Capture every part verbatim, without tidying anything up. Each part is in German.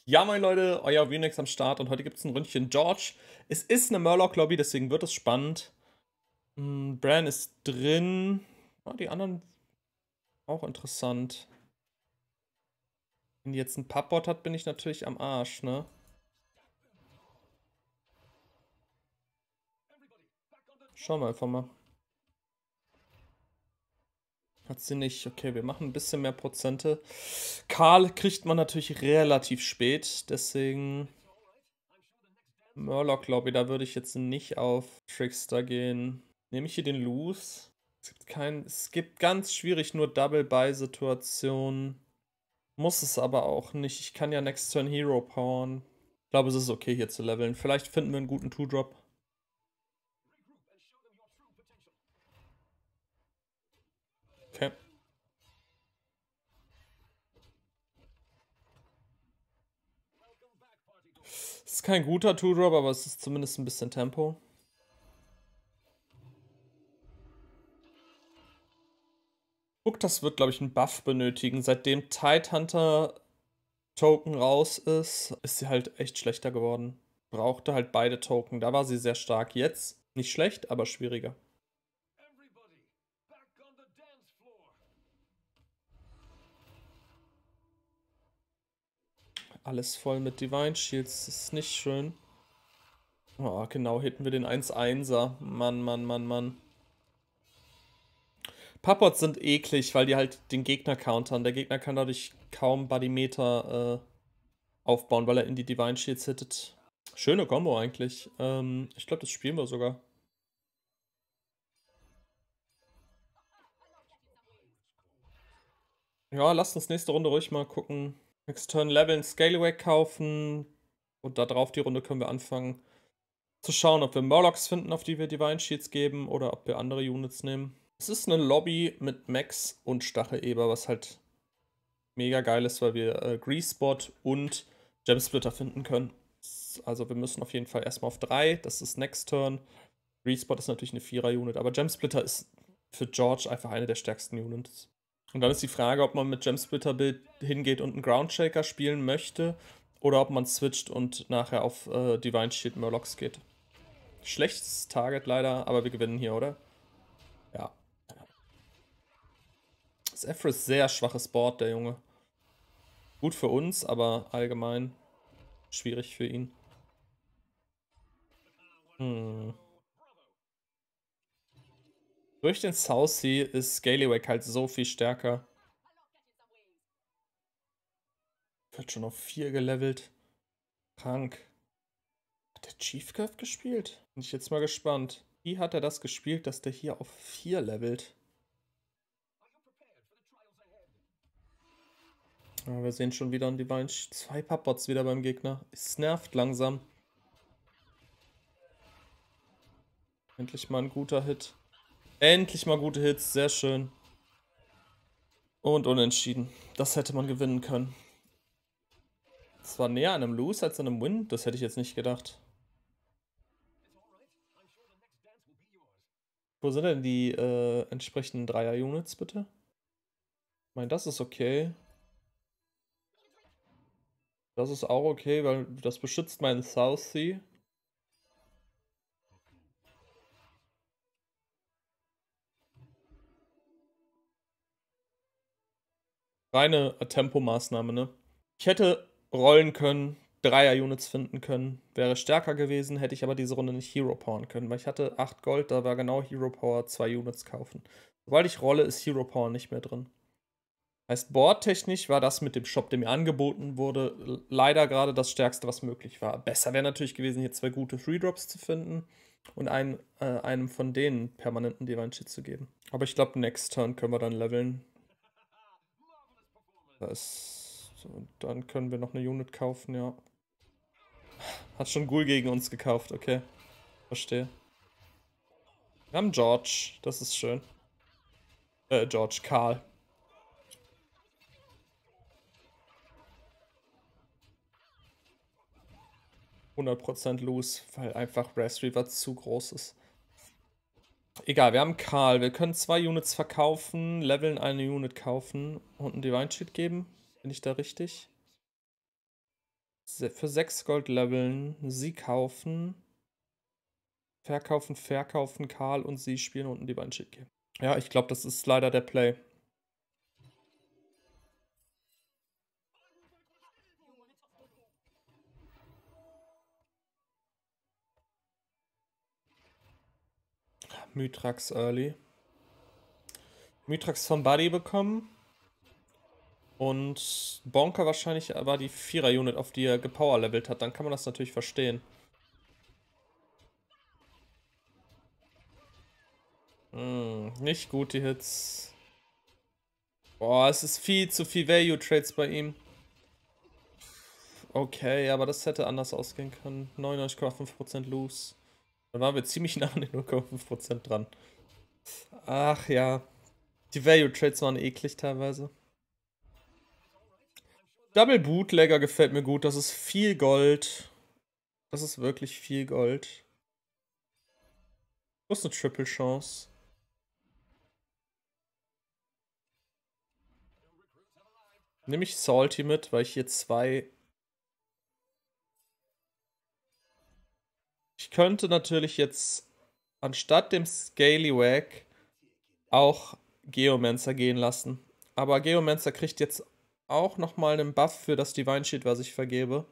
Ja, moin Leute, euer Venix am Start und heute gibt es ein Ründchen George. Es ist eine Murloc-Lobby, deswegen wird es spannend. Hm, Bran ist drin. Ah, die anderen auch interessant. Wenn die jetzt einen Puppbot hat, bin ich natürlich am Arsch, ne? Schauen wir einfach mal. Hat sie nicht. Okay, wir machen ein bisschen mehr Prozente. Karl kriegt man natürlich relativ spät, deswegen Murloc-Lobby, da würde ich jetzt nicht auf Trickster gehen. Nehme ich hier den Loose? Es gibt kein, es gibt ganz schwierig nur Double-Buy-Situationen. Muss es aber auch nicht. Ich kann ja Next Turn Hero powern. Ich glaube, es ist okay hier zu leveln. Vielleicht finden wir einen guten Two-Drop. Okay. Es ist kein guter Two-Drop, aber es ist zumindest ein bisschen Tempo. Guck, das wird, glaube ich, einen Buff benötigen. Seitdem Tidehunter Token raus ist, ist sie halt echt schlechter geworden. Brauchte halt beide Token. Da war sie sehr stark. Jetzt nicht schlecht, aber schwieriger. Alles voll mit Divine Shields. Das ist nicht schön. Oh, genau, hitten wir den eins einser. Mann, Mann, Mann, Mann. Puppots sind eklig, weil die halt den Gegner countern. Der Gegner kann dadurch kaum Bodymeter äh, aufbauen, weil er in die Divine Shields hittet. Schöne Combo eigentlich. Ähm, ich glaube, das spielen wir sogar. Ja, lasst uns nächste Runde ruhig mal gucken. Next Turn leveln, Scaleway kaufen. Und da drauf die Runde können wir anfangen zu schauen, ob wir Murlocs finden, auf die wir Divine Shields geben, oder ob wir andere Units nehmen. Es ist eine Lobby mit Max und Stacheleber, was halt mega geil ist, weil wir äh, Greasebot und Gemsplitter finden können. Also wir müssen auf jeden Fall erstmal auf drei. Das ist Next Turn. Greasebot ist natürlich eine Vierer-Unit, aber Gemsplitter ist für George einfach eine der stärksten Units. Und dann ist die Frage, ob man mit Gemsplitter-Bild hingeht und einen Groundshaker spielen möchte oder ob man switcht und nachher auf äh, Divine Shield Murlocs geht. Schlechtes Target leider, aber wir gewinnen hier, oder? Ja. Das Ephra ist sehr schwaches Board, der Junge. Gut für uns, aber allgemein schwierig für ihn. Hm. Durch den Southsea ist Scalywag halt so viel stärker. Wird schon auf vier gelevelt. Krank. Hat der Chief Curve gespielt? Bin ich jetzt mal gespannt. Wie hat er das gespielt, dass der hier auf vier levelt? Ja, wir sehen schon wieder ein Divine. Zwei Pupbots wieder beim Gegner. Es nervt langsam. Endlich mal ein guter Hit. Endlich mal gute Hits. Sehr schön. Und unentschieden. Das hätte man gewinnen können. Das war näher an einem Lose als an einem Win. Das hätte ich jetzt nicht gedacht. Wo sind denn die äh, entsprechenden Dreier-Units, bitte? Ich meine, das ist okay. Das ist auch okay, weil das beschützt meinen Southsea. Reine Tempomaßnahme, ne? Ich hätte rollen können, Dreier-Units finden können. Wäre stärker gewesen, hätte ich aber diese Runde nicht Hero powern können, weil ich hatte acht Gold, da war genau Hero Power zwei Units kaufen. Sobald ich rolle, ist Hero Power nicht mehr drin. Heißt, boardtechnisch war das mit dem Shop, der mir angeboten wurde, leider gerade das Stärkste, was möglich war. Besser wäre natürlich gewesen, hier zwei gute Three-Drops zu finden und einen, äh, einem von denen permanenten Divine Shit zu geben. Aber ich glaube, Next Turn können wir dann leveln. Das, so, dann können wir noch eine Unit kaufen, ja. Hat schon Ghoul gegen uns gekauft, okay. Verstehe. Wir haben George, das ist schön. Äh, George, Karl. hundert Prozent Lose, weil einfach Raspberry zu groß ist. Egal, wir haben Karl. Wir können zwei Units verkaufen, leveln eine Unit kaufen und einen Divine Sheet geben. Bin ich da richtig? Für sechs Gold leveln, sie kaufen, verkaufen, verkaufen, Karl und sie spielen unten die Banshee. Ja, ich glaube, das ist leider der Play. Mythrax early. Mythrax von Buddy bekommen. Und Bonker wahrscheinlich aber die Vierer-Unit, auf die er gepowerlevelt hat. Dann kann man das natürlich verstehen. Hm, nicht gut, die Hits. Boah, es ist viel zu viel Value-Trades bei ihm. Okay, aber das hätte anders ausgehen können. neunundneunzig Komma fünf Prozent Lose. Da waren wir ziemlich nah an den null Komma fünf Prozent dran. Ach ja. Die Value-Trades waren eklig teilweise. Double Bootlegger gefällt mir gut. Das ist viel Gold. Das ist wirklich viel Gold. Wo ist eine Triple-Chance? Nehme ich Salty mit, weil ich hier zwei... Ich könnte natürlich jetzt anstatt dem Scalywag auch Geomancer gehen lassen. Aber Geomancer kriegt jetzt auch nochmal einen Buff für das Divine Shield, was ich vergebe.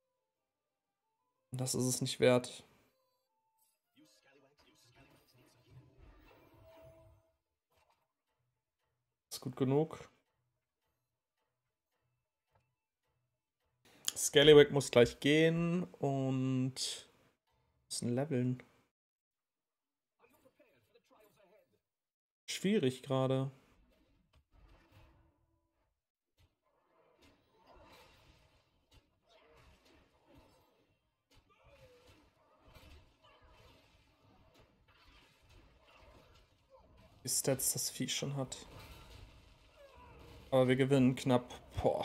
Das ist es nicht wert. Ist gut genug. Scalywag muss gleich gehen und müssen leveln. Schwierig gerade. Die Stats das Vieh schon hat. Aber wir gewinnen knapp. Boah.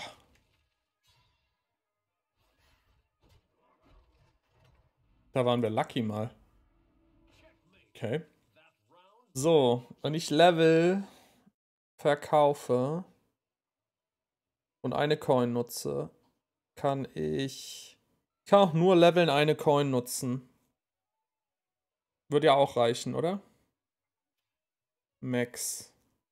Da waren wir lucky mal. Okay. So, wenn ich Level verkaufe und eine Coin nutze, kann ich... Ich kann auch nur leveln eine Coin nutzen. Würde ja auch reichen, oder? Max.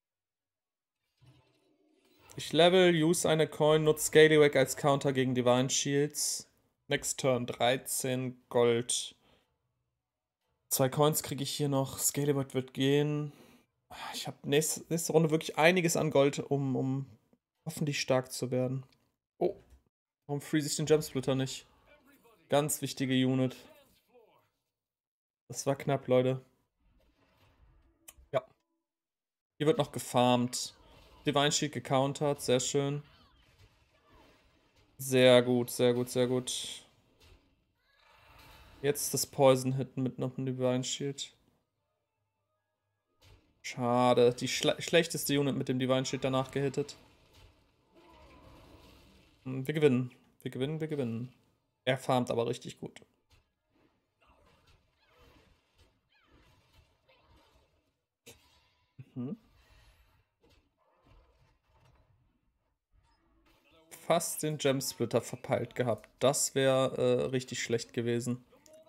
Ich level, use eine Coin, nutze Scalywag als Counter gegen Divine Shields. Next Turn dreizehn Gold. Zwei Coins kriege ich hier noch. Scalywag wird gehen. Ich habe nächste, nächste Runde wirklich einiges an Gold, um, um hoffentlich stark zu werden. Oh. Warum freeze ich den Gemsplitter nicht? Ganz wichtige Unit. Das war knapp, Leute. Ja. Hier wird noch gefarmt. Divine Shield gecountert. Sehr schön. Sehr gut, sehr gut, sehr gut. Jetzt das Poison hitten mit noch einem Divine Shield. Schade. Die schle schlechteste Unit mit dem Divine Shield danach gehittet. Wir gewinnen. Wir gewinnen, wir gewinnen. Er farmt aber richtig gut. Mhm. Fast den Gemsplitter verpeilt gehabt. Das wäre äh, richtig schlecht gewesen.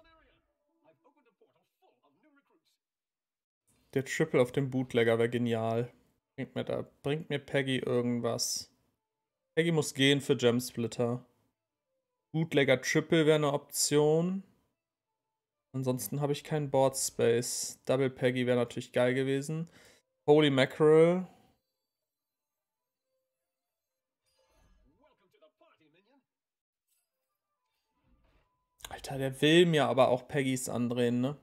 Der Triple auf dem Bootlegger wäre genial. Bringt mir, da, bringt mir Peggy irgendwas. Peggy muss gehen für Gemsplitter. Bootlegger Triple wäre eine Option. Ansonsten habe ich keinen Board Space. Double Peggy wäre natürlich geil gewesen. Holy Mackerel. Alter, der will mir aber auch Peggys andrehen, ne?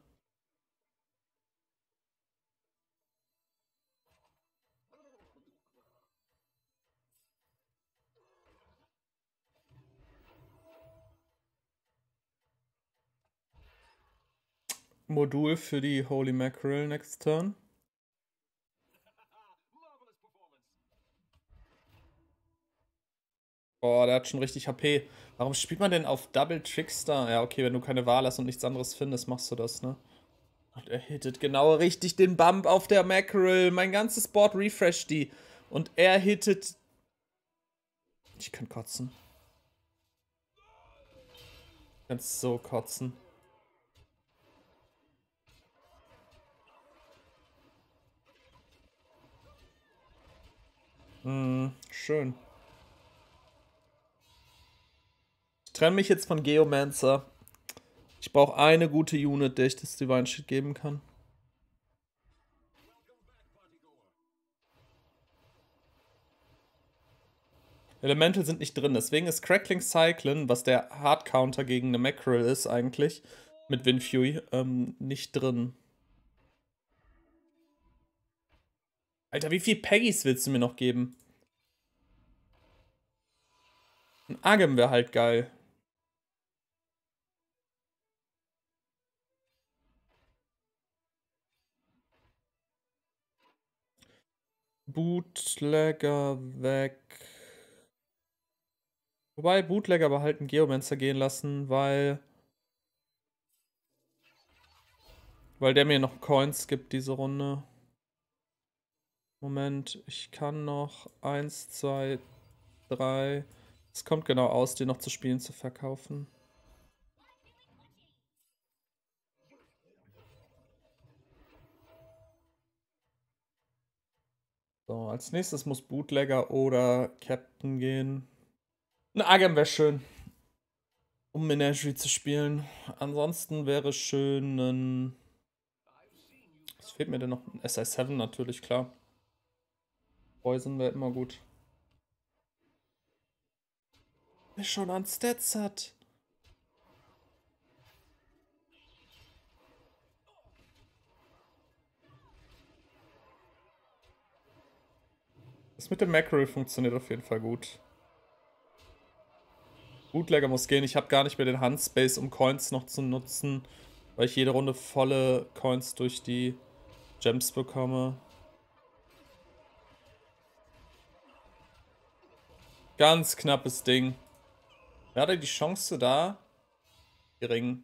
Modul für die Holy Mackerel next turn. Boah, der hat schon richtig H P. Warum spielt man denn auf Double Trickster? Ja, okay, wenn du keine Wahl hast und nichts anderes findest, machst du das, ne? Und er hittet genau richtig den Bump auf der Mackerel. Mein ganzes Board refresht die. Und er hittet... Ich kann kotzen. Kannst so kotzen. Hm, schön. Ich trenne mich jetzt von Geomancer. Ich brauche eine gute Unit, der ich das Divine Shield geben kann. Elemental sind nicht drin, deswegen ist Crackling Cyclone, was der Hard Counter gegen eine Mackerel ist eigentlich, mit Windfury, ähm, nicht drin. Alter, wie viel Peggys willst du mir noch geben? Ein Agam wäre halt geil. Bootlegger weg. Wobei, Bootlegger behalten Geomancer gehen lassen, weil... Weil der mir noch Coins gibt diese Runde. Moment, ich kann noch eins, zwei, drei... Es kommt genau aus, den noch zu spielen, zu verkaufen. So, als nächstes muss Bootlegger oder Captain gehen. Ein Agam wäre schön, um Menagerie zu spielen. Ansonsten wäre schön ein... Was fehlt mir denn noch? Ein S I sieben natürlich, klar. Poison wäre immer gut. Wer schon an Stats hat. Das mit dem Mackerel funktioniert auf jeden Fall gut. Bootlegger muss gehen. Ich habe gar nicht mehr den Handspace, um Coins noch zu nutzen, weil ich jede Runde volle Coins durch die Gems bekomme. Ganz knappes Ding. Wer hatte die Chance da? Gering.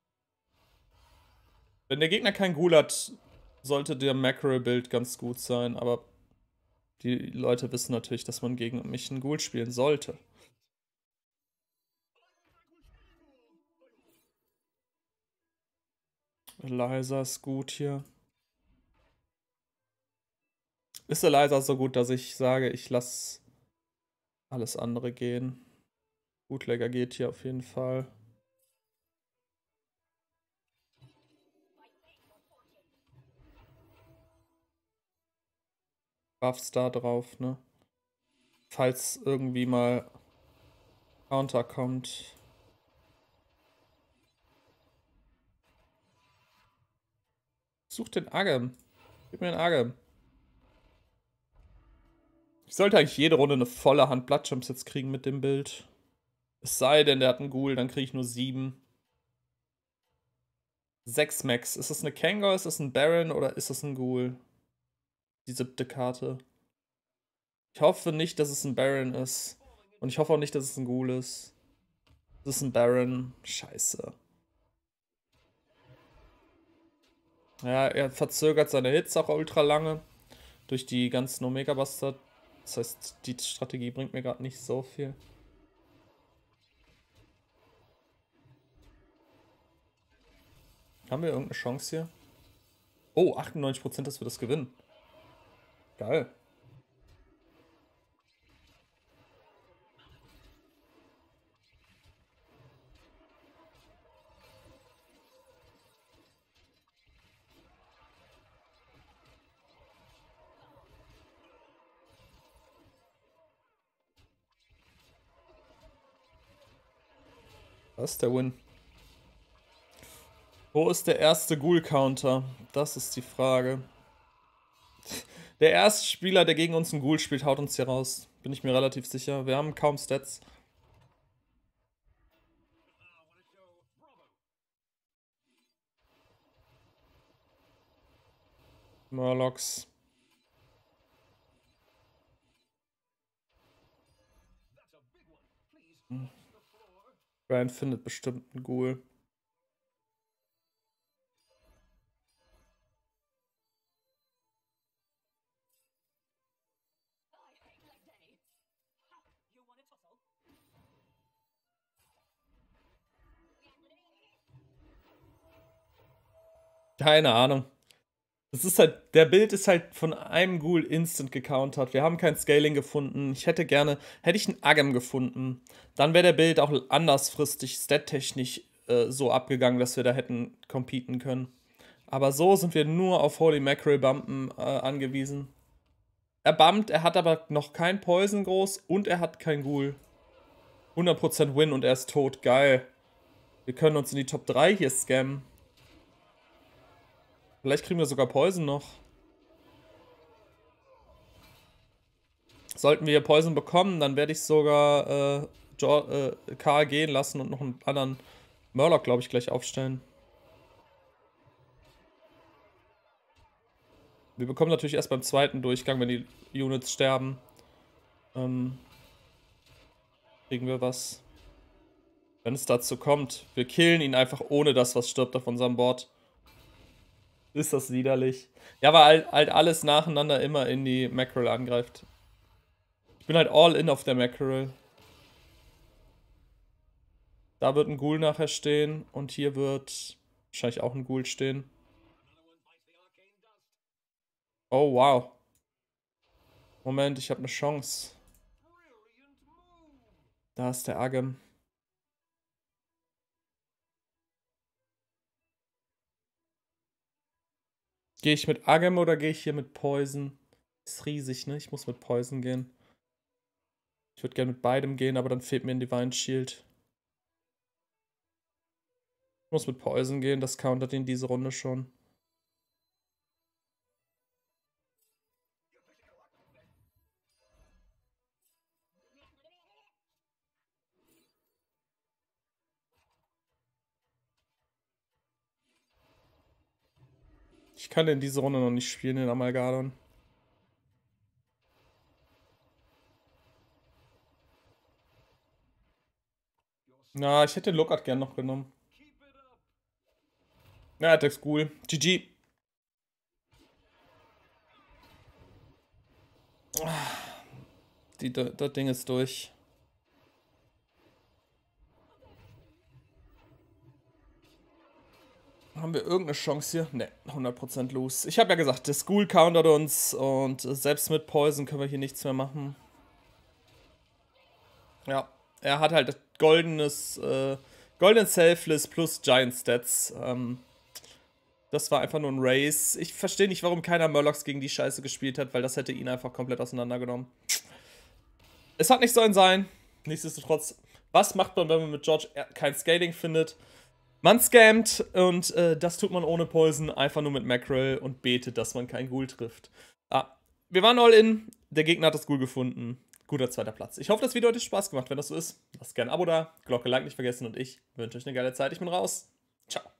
Wenn der Gegner kein Ghoul hat, sollte der Mackerel-Bild ganz gut sein, aber die Leute wissen natürlich, dass man gegen mich einen Ghoul spielen sollte. Eliza ist gut hier. Ist Eliza so gut, dass ich sage, ich lasse alles andere gehen. Bootlegger geht hier auf jeden Fall. Buffs da drauf, ne? Falls irgendwie mal Counter kommt. Such den Agam. Gib mir einen Agam. Ich sollte eigentlich jede Runde eine volle Hand Bloodjumps jetzt kriegen mit dem Bild. Es sei denn, der hat einen Ghoul, dann kriege ich nur sieben. Sechs Max. Ist das eine Kangor, ist das ein Baron oder ist das ein Ghoul? Die siebte Karte. Ich hoffe nicht, dass es ein Baron ist. Und ich hoffe auch nicht, dass es ein Ghoul ist. Das ist ein Baron. Scheiße. Ja, er verzögert seine Hits auch ultra lange. Durch die ganzen Omega-Buster. Das heißt, die Strategie bringt mir gerade nicht so viel. Haben wir irgendeine Chance hier? Oh, achtundneunzig Prozent, dass wir das gewinnen. Geil. Das ist der Win. Wo ist der erste Ghoul-Counter? Das ist die Frage. Der erste Spieler, der gegen uns einen Ghoul spielt, haut uns hier raus. Bin ich mir relativ sicher. Wir haben kaum Stats. Murlocs. Hm. Brian findet bestimmt einen Ghoul. Keine Ahnung. Das ist halt, der Bild ist halt von einem Ghoul instant gecountert. Wir haben kein Scaling gefunden. Ich hätte gerne, hätte ich einen Agam gefunden, dann wäre der Bild auch andersfristig, stat-technisch äh, so abgegangen, dass wir da hätten competen können. Aber so sind wir nur auf Holy Mackerel Bumpen äh, angewiesen. Er bumpt, er hat aber noch kein Poison groß und er hat kein Ghoul. hundert Prozent Win und er ist tot. Geil. Wir können uns in die Top drei hier scammen. Vielleicht kriegen wir sogar Poison noch. Sollten wir hier Poison bekommen, dann werde ich sogar äh, jo äh, Karl gehen lassen und noch einen anderen Murloc, glaube ich, gleich aufstellen. Wir bekommen natürlich erst beim zweiten Durchgang, wenn die Units sterben. Ähm, kriegen wir was. Wenn es dazu kommt. Wir killen ihn einfach ohne das, was stirbt auf unserem Board. Ist das widerlich. Ja, weil halt, halt alles nacheinander immer in die Mackerel angreift. Ich bin halt all in auf der Mackerel. Da wird ein Ghoul nachher stehen. Und hier wird wahrscheinlich auch ein Ghoul stehen. Oh, wow. Moment, ich habe eine Chance. Da ist der Agam. Gehe ich mit Agam oder gehe ich hier mit Poison? Ist riesig, ne? Ich muss mit Poison gehen. Ich würde gerne mit beidem gehen, aber dann fehlt mir ein Divine Shield. Ich muss mit Poison gehen, das countert ihn diese Runde schon. Ich kann in diese Runde noch nicht spielen, den Amalgadon. Na, ich hätte den Lookout gern noch genommen. Ja, Attacks cool. G G. Die, das Ding ist durch. Haben wir irgendeine Chance hier? Ne, hundert Prozent lose. Ich habe ja gesagt, der School countert uns und selbst mit Poison können wir hier nichts mehr machen. Ja, er hat halt goldenes, äh, golden Selfless plus Giant Stats. Ähm, das war einfach nur ein Race. Ich verstehe nicht, warum keiner Murlocs gegen die Scheiße gespielt hat, weil das hätte ihn einfach komplett auseinandergenommen. Es hat nicht sollen sein. Nichtsdestotrotz, was macht man, wenn man mit George kein Scaling findet? Man scammt und äh, das tut man ohne Poison, einfach nur mit Mackerel und betet, dass man kein Ghoul trifft. Ah, wir waren all in, der Gegner hat das Ghoul gefunden. Guter zweiter Platz. Ich hoffe, das Video hat euch Spaß gemacht. Wenn das so ist, lasst gerne ein Abo da, Glocke, Like nicht vergessen und ich wünsche euch eine geile Zeit. Ich bin raus. Ciao.